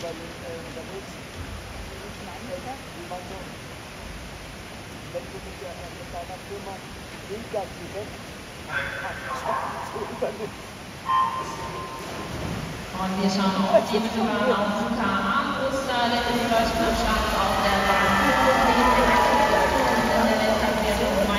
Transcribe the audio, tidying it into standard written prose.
unterwegs. Wie man so, wenn du mit deiner Firma Windgasse weg, zu übernehmen. Und wir schauen auch die Mittelbahn auf KA-Muster, der Deutschland startet auf der Bahn in der Weltklasse